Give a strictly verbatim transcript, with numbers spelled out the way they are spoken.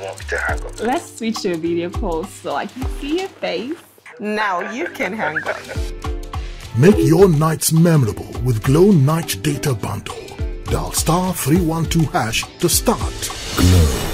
want me to hang up? Let's switch to a video call so I can see your face. Now you can hang up. Make your nights memorable with GLO Night Data Bundle. Dial star three one two hash to start. GLO.